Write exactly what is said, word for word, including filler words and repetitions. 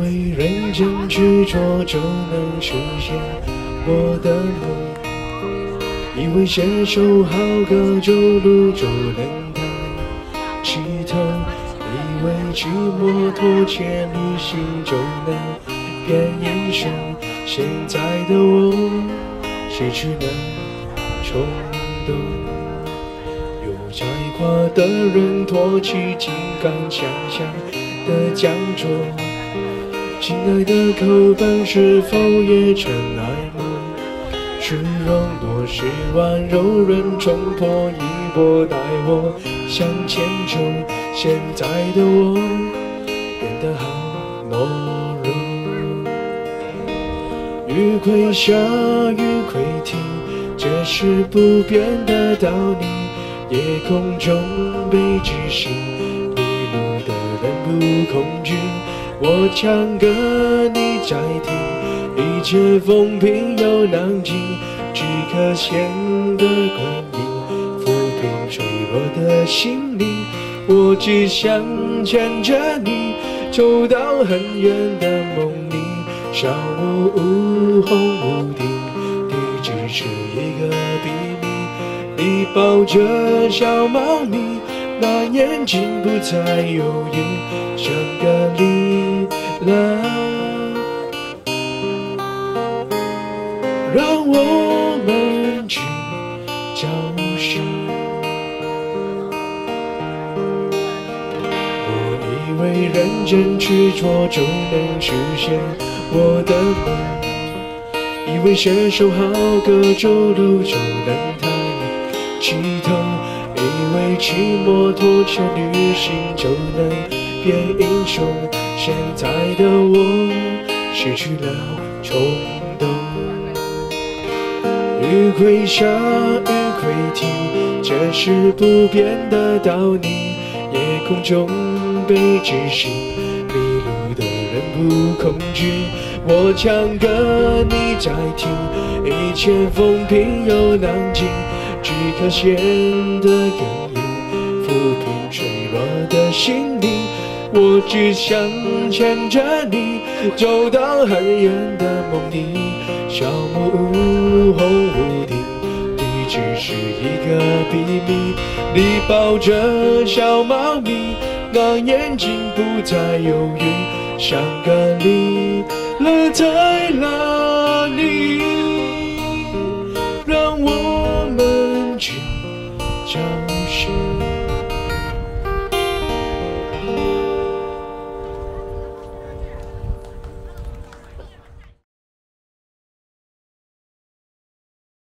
为认真执着就能实现我的梦，以为写首好歌就路就能抬起头，以为骑摩托前旅行就能变英雄。现在的我失去了冲动，有才华的人托起金刚想象的讲座，亲爱的口吻是否也尘埃梦？虚荣若是万柔润冲破一波带我向前冲，现在的我变得好懦弱。雨会下，雨会停，这是不变的道理。夜空中被指示，迷路的人不恐惧。我唱歌你在听，一切风平又浪静，只可显得光阴，抚平脆弱的心灵。我只想牵着你，走到很远的梦里。上午午后屋顶，你只是一个秘密。你抱着小猫咪，那眼睛不再犹豫，像个离了。让我们去找寻。我以为认真执着就能实现我的梦，以为写首好歌走路就能抬起头，以为骑摩托车旅行就能变英雄。现在的我失去了冲动，雨会下，雨会停，这是不变的道理。夜空中被指示，迷路的人不恐惧。我唱歌你在听，一切风平又浪静，只可显得哽咽，抚平脆弱的心灵。我只想牵着你，走到很远的梦里。小木屋后屋顶，你只是一个秘密。你抱着小猫咪，那眼睛不再犹豫，像个离了太郎。